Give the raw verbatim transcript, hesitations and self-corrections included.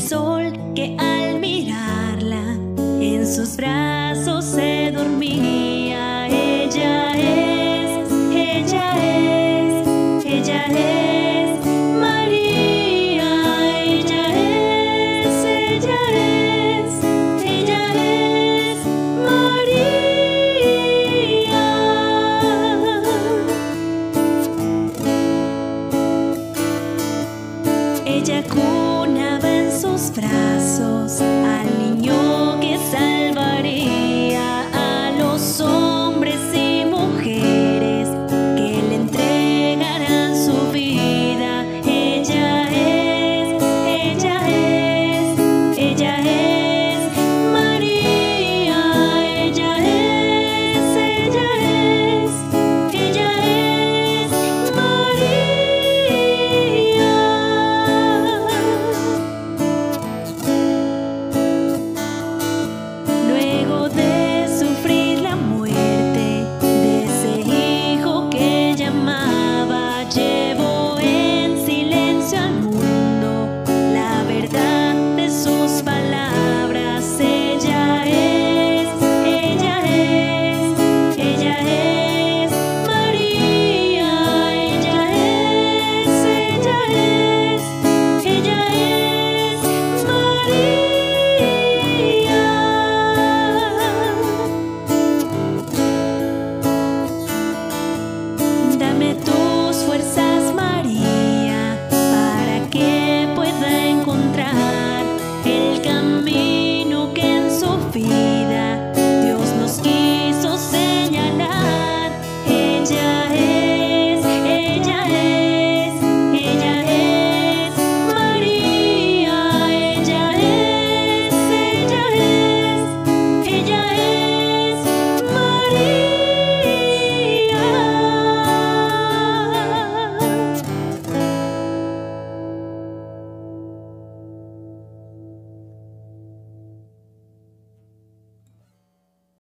sol que al mirarla en sus brazos se dormía. Ella es, ella es, ella es María. Ella es, ella es, ella es María. Ella cunaba en sus brazos al niño